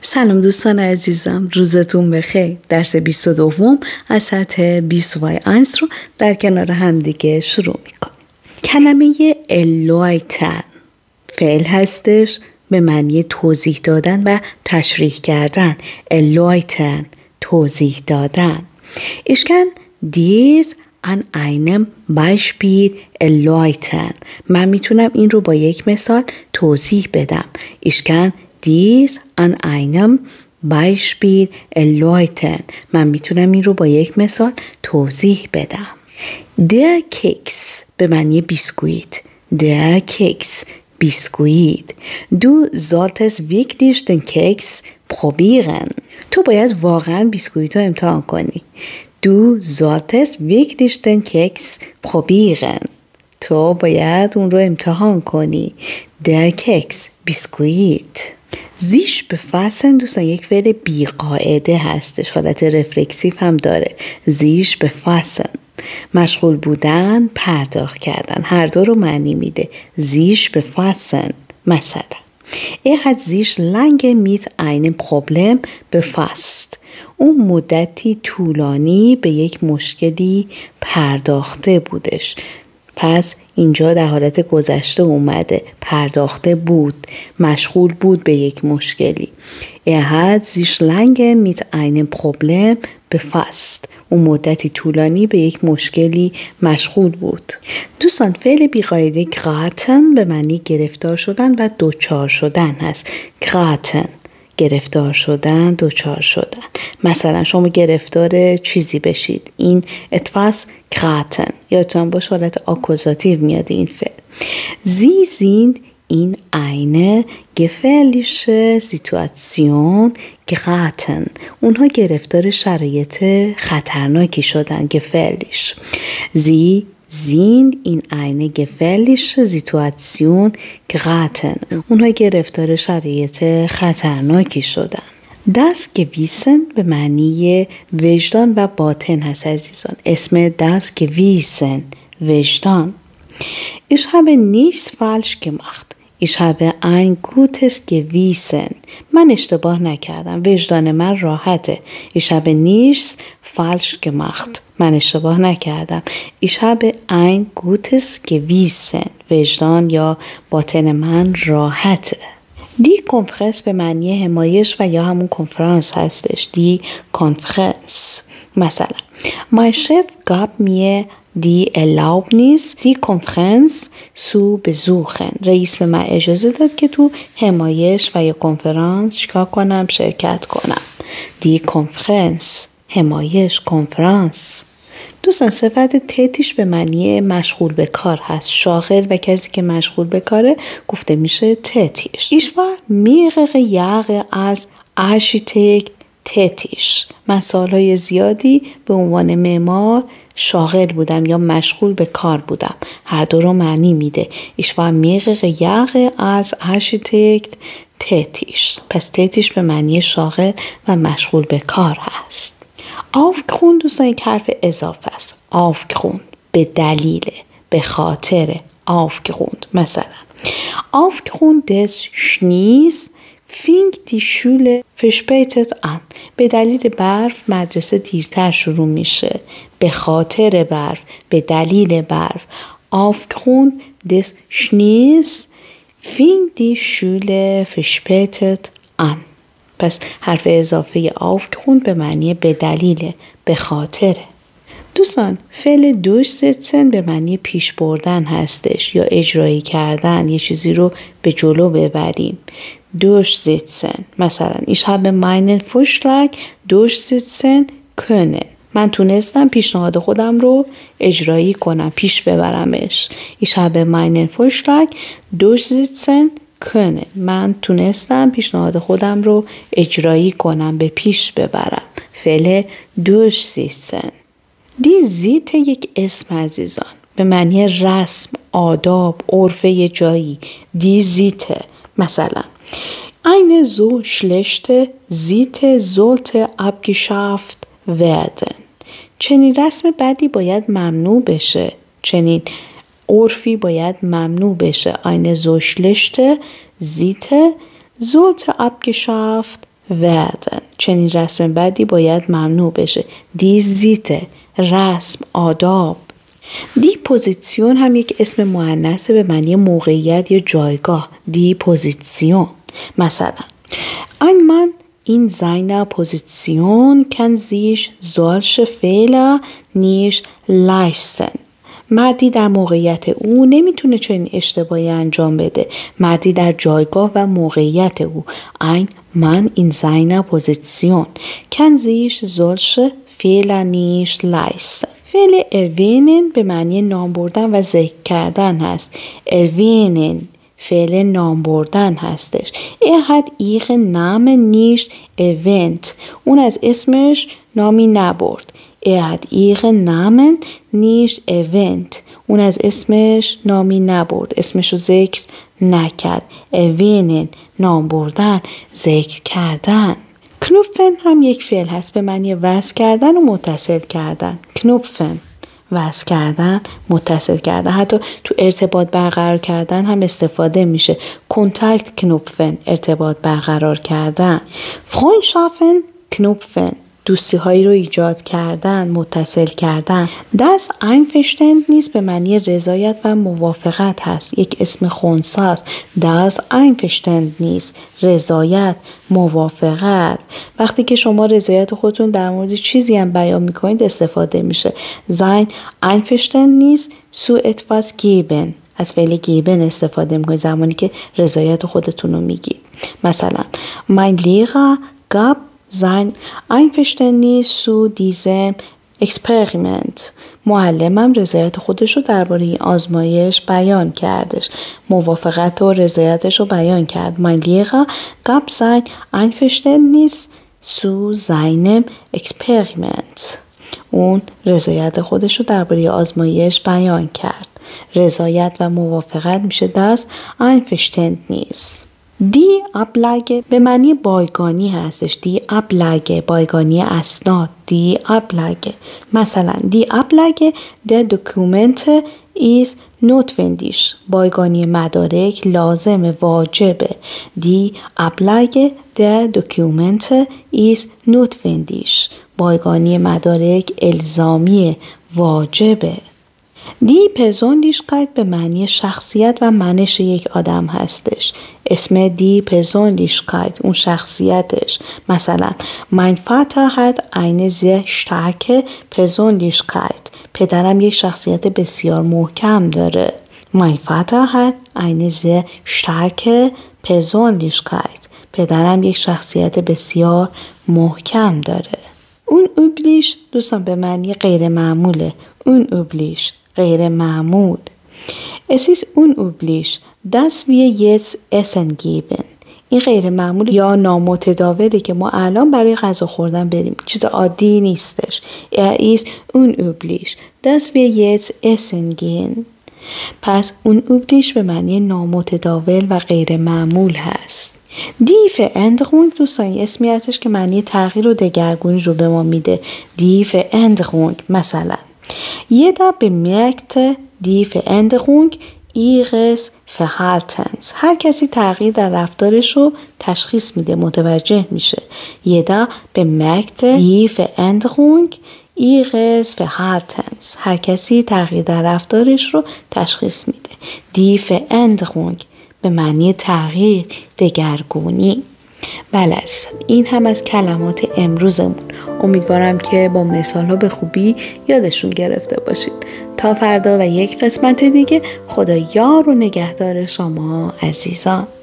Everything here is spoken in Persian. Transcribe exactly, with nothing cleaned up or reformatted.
سلام دوستان عزیزم، روزتون بخیر. درس بیست و دو از سطح بیست وای اینس رو در کنار هم دیگه شروع میکنیم. کلمه الایتن فعل هستش به معنی توضیح دادن و تشریح کردن. الایتن توضیح دادن. Ich kann dies an einem Beispiel erläutern. من میتونم این رو با یک مثال توضیح بدم. Ich kann dies an einem Beispiel erläutern. من میتونم این رو با یک مثال توضیح بدم. Der Keks به معنی بیسکویت. Der Keks بیسکویت. Du solltest wirklich den Keks probieren. تو باید واقعا بیسکویت رو امتحان کنی. Du solltest wirklich den Keks probieren. تو باید اون رو امتحان کنی. Der Keks بیسکویت. زیش بفصن دوستان یک فعل بیقاعده هستش، حالت رفلکسیو هم داره. زیش بفصن مشغول بودن، پرداخت کردن، هر دو رو معنی میده. زیش بفصن مثلا Er hat sich lange mit einem Problem befasst. اون مدتی طولانی به یک مشکلی پرداخته بودش. پس اینجا در حالت گذشته اومده، پرداخته بود، مشغول بود به یک مشکلی. Er hat sich lange mit einem Problem befasst. اون مدتی طولانی به یک مشکلی مشغول بود. دوستان فعل بیقاعده geraten به معنی گرفتار شدن و دوچار شدن هست. geraten گرفتار شدن، دوچار شدن. مثلا شما گرفتار چیزی بشید، این etwas geraten. یادتون باشه حالت آکوزاتیو میاد این فعل. Sie sind in eine gefährliche Situation geraten. اونها گرفتار شرایط خطرناکی شدن. gefährlich. Sie sind in eine gefährliche Situation geraten. اونها گرفتار شرایط خطرناکی شدن. Das Gewissen به معنی وجدان و باطن هست عزیزان. اسم das Gewissen وجدان. Ich habe nichts falsch gemacht. Ich habe ein gutes Gewissen. من اشتباه نکردم. وجدان من راحته. Ich habe nichts falsch gemacht. من اشتباه نکردم. Ich habe ein gutes Gewissen. وجدان یا باطن من راحته. دی کنفرنس به معنی حمایش و یا همون کنفرانس هستش. دی کنفرنس. مثلا Mein Chef gab mir die Erlaubnis, die Konferenz zu besuchen. رئیس به من اجازه داد که تو حمایش و یا کنفرانس چیکار کنم؟ شرکت کنم. دی کنفرنس حمایش، کنفرانس. دوستان صفت تتیش به معنی مشغول به کار هست. شاغل و کسی که مشغول به کاره گفته میشه تتیش. Ich war mehrere Jahre als Architekt tätig. من سالهای زیادی به عنوان معمار شاغل بودم یا مشغول به کار بودم. هر دو رو معنی میده. Ich war mehrere Jahre als Architekt tätig. پس تتیش به معنی شاغل و مشغول به کار هست. Aufgrund دوستان یک حرف اضافه است. Aufgrund به دلیل، به خاطر. Aufgrund مثلا Aufgrund des Schnees fing die Schule verspätet an. به دلیل برف مدرسه دیرتر شروع میشه. به خاطر برف، به دلیل برف. Aufgrund des Schnees fing die Schule verspätet an. پس حرف اضافه Aufgrund به معنی به دلیل، به خاطر. دوستان فعل durchsetzen به معنی پیش بردن هستش یا اجرایی کردن، یه چیزی رو به جلو ببریم. durchsetzen مثلا ich habe meinen Vorschlag durchsetzen können. من تونستم پیشنهاد خودم رو اجرایی کنم، پیش ببرمش. ich habe meinen Vorschlag durchsetzen können. من تونستم پیشنهاد خودم رو اجرایی کنم، به پیش ببرم. فعل durchsetzen. دی زیت یک اسم عزیزان به معنی رسم، آداب، عرف یه جایی. دی زیت مثلا Eine so schlechte Sitte sollte abgeschafft werden. چنین رسم بدی باید ممنوع بشه. چنین عرفی باید ممنوع بشه. Eine so schlechte Sitte sollte abgeschafft werden. چنین رسم بدی باید ممنوع بشه. دی زیته، رسم، آداب. دی پوزیسیون هم یک اسم مؤنثه به معنی موقعیت یا جایگاه. دی پوزیسیون. مثلا ein Mann in seiner Position kann sich solche Fehler nicht leisten. مردی در موقعیت او نمیتونه چنین اشتباهی انجام بده. مردی در جایگاه و موقعیت او. Ein Mann in seiner Position kann sich solche Fehler nicht leisten. فعل erwähnen به معنی نام بردن و ذکر کردن هست. erwähnen فعل نام بردن هستش. Er hat ihren Namen nicht erwähnt. اون از اسمش نامی نبرد. Er hat ihren Namen nicht erwähnt. اون از اسمش نامی نبرد. اسمشو ذکر نکرد. erwähnen نام بردن، ذکر کردن. knüpfen هم یک فعل هست به معنی وصل کردن و متصل کردن. knüpfen وصل کردن، متصل کردن. حتی تو ارتباط برقرار کردن هم استفاده میشه. کنتاکت knüpfen ارتباط برقرار کردن. freundschaften knüpfen دوستی هایی رو ایجاد کردن، متصل کردن. das Einverständnis به معنی رضایت و موافقت هست. یک اسم خنثی است. das Einverständnis رضایت، موافقت. وقتی که شما رضایت خودتون در مورد چیزی هم بیان میکنید استفاده میشه. sein Einverständnis zu etwas geben. از فعل geben استفاده میکنید زمانی که رضایت خودتون رو میگید. مثلا mein Lehrer gab sein Einverständnis zu diesem Experiment. معلمم رضایت خودش رو درباره این آزمایش بیان کردش. موافقت و رضایتش رو بیان کرد. Mein Lehrer gab sein Einverständnis zu seinem Experiment. اون رضایت خودش رو درباره آزمایش بیان کرد. رضایت و موافقت میشه das Einverständnis. دی ابلگه به معنی بایگانی هستش. دی ابلگه بایگانی اسناد. دی ابلگه مثلا دی ابلگه der Dokumente ist notwendig. بایگانی مدارک لازم، واجبه. دی ابلگه der Dokumente ist notwendig. بایگانی مدارک الزامی، واجبه. دی پرسونلیشکایت به معنی شخصیت و منش یک آدم هستش. اسم دی پرسونلیشکایت اون شخصیتش. مثلا mein Vater hat eine sehr starke Persönlichkeit. پدرم یک شخصیت بسیار محکم داره. mein Vater hat eine sehr starke Persönlichkeit. پدرم یک شخصیت بسیار محکم داره. اون اوبلیش دوستان به معنی غیر معموله. اون اوبلیش غیر معمول. Es ist unüblich, dass wir jetzt Essen geben. این غیر معمول یا نامتداوله که ما الان برای غذا خوردن بریم. چیز عادی نیستش. Er ist unüblich, dass wir jetzt essen gehen. پس unüblich به معنی نامتداول و غیر معمول هست. Die Veränderung دوستان اسمی هستش که معنی تغییر و دگرگونی رو به ما میده. Die Veränderung مثلا Jeder bemerkte die Veränderung ihres Verhaltens. هر کسی تغییر در رفتارش رو تشخیص میده، متوجه میشه. Jeder bemerkte die Veränderung ihres Verhaltens. هر کسی تغییر در رفتارش رو تشخیص میده. Die Veränderung به معنی تغییر، دگرگونی. بله این هم از کلمات امروزمون. امیدوارم که با مثال ها به خوبی یادشون گرفته باشید. تا فردا و یک قسمت دیگه، خدا یار و نگهدار شما عزیزان.